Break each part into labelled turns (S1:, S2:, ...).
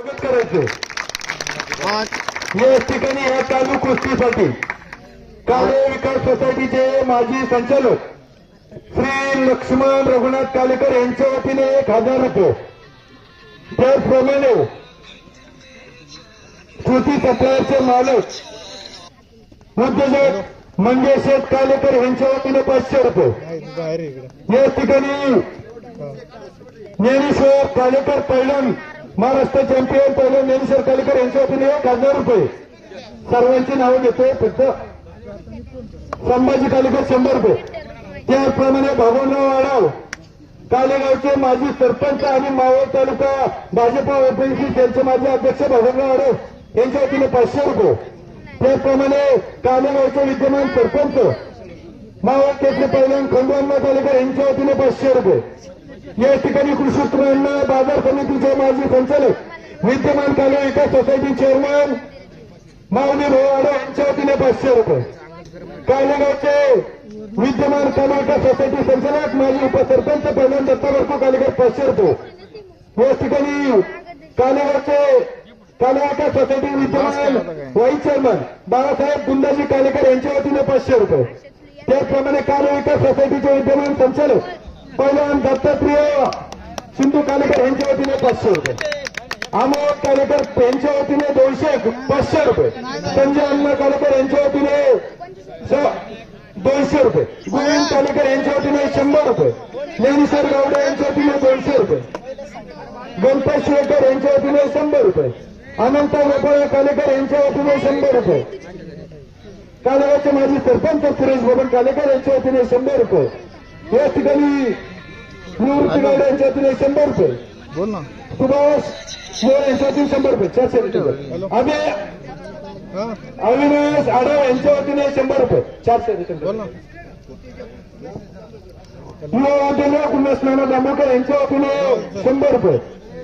S1: स्वागत करायचं या ठिकाणी या चालू कुस्तीसाठी काले विकास सोसायटीचे माजी संचालक श्री लक्ष्मण रघुनाथ कालेकर यांच्या वतीने 1000 रुपये, त्याचप्रमाणे श्रुती सप्लायरचे मालक उद्योजक मंगेश कालेकर यांच्या वतीने 500 रुपये, या ठिकाणी ज्ञानेश्वर कालेकर पैलवान महाराष्ट्र चॅम्पियन पैलवान ज्ञानेश्वर कालेकर यांच्या वतीने 1000 रुपये, सर्वांची नावं घेतोय, फक्त संभाजी कालेकर 100 रुपये, त्याचप्रमाणे भागवनराव आढाव कालेगावचे माजी सरपंच आणि मावळ तालुका भाजपा ओबीसी सेलचे माजी अध्यक्ष भागवनराव आढाव यांच्या वतीने 500 रुपये, त्याचप्रमाणे कालेगावचे विद्यमान सरपंच मावळ केसरी पैलवान खंडोअण्णा कालेकर यांच्या वतीने 500 रुपये, या ठिकाणी कृषी उत्पन्न बाजार समितीचे माजी संचालक विद्यमान काले विकास सोसायटी चेअरमन माऊली भाऊ आढाव यांच्या वतीने 500 रुपये, कालेगावचे विद्यमान काले विकास सोसायटी संचालक माजी उपसरपंच पैलवान दत्ता बरकू कालेकर 500 रुपये, या ठिकाणी कालेगावचे काले विकास सोसायटी विद्यमान व्हाईस चेअरमन बाळासाहेब गुंदाजी कालेकर यांच्या वतीने 500 रुपये, त्याचप्रमाणे काले विकास सोसायटीचे विद्यमान संचालक पैलवान दत्तात्रेय सिंधू कालेकर यांच्या वतीने 500 रुपये, अमोल कालेकर यांच्या वतीने 500 रुपये, संजय अण्णा कालेकर यांच्या वतीने 200 रुपये, गोविंद कालेकर यांच्या वतीने 100 रुपये, ज्ञानेश्वर गावडे यांच्या वतीने 200 रुपये, गणपत शिवेकर यांच्या वतीने 100 रुपये, अनंत गोपाळ कालेकर यांच्या वतीने 100 रुपये, कालेगावचे माजी सरपंच सुरेश बबन कालेकर यांच्या वतीने 100 रुपये, या ठिकाणी निवृत्ती गावडे यांच्या वतीने 100 रुपये, सुभाष मोरे यांच्या वतीने 100 रुपये, 400 रुपये, अविनाश आढाव यांच्या वतीने 100 रुपये, 400 रुपये, युवा उद्योजक उल्हास नाना दामोकर यांच्या वतीने 100 रुपये,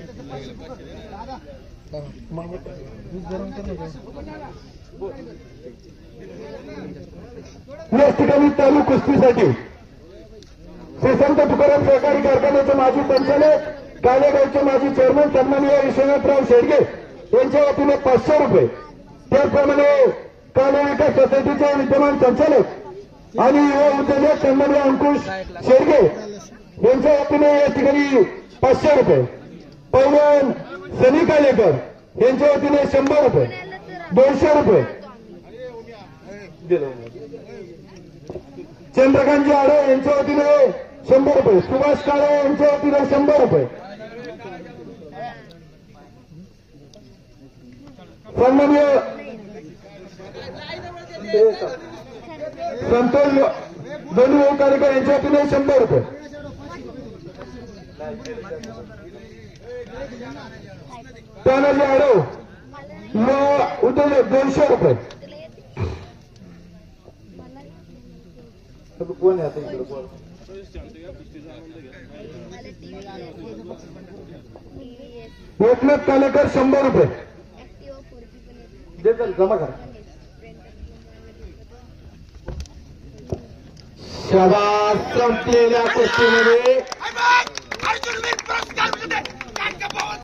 S1: या ठिकाणी चालू कुस्तीसाठी श्री संत तुकाराम सहकारी कारखान्याचे माजी संचालक कालेगावचे माजी चेअरमन सन्माननीय विश्वनाथराव शेडगे यांच्या वतीने 500 रुपये, त्याचप्रमाणे काले विकास सोसायटीचे विद्यमान संचालक आणि युवा उद्योजक सन्माननीय अंकुश शेडगे यांच्या वतीने या ठिकाणी 500 रुपये, पैलवान सनी कालेकर यांच्या वतीने 100 रुपये, 200 रुपये, चंद्रकांतजी आढाव यांच्या वतीने 100 रुपये, सुभाष काळे यांच्या वतीने 100 रुपये, सन्माननीय संतोष धनुभाऊ कालेकर यांच्या वतीने 100 रुपये, तानाजी आढाव उद्योजक 200 रुपये, कोण आहे आता इकडे एकनाथ कालेकर 100 रुपये, जमा करा, शाबास, संपलेल्या कुस्तीमध्ये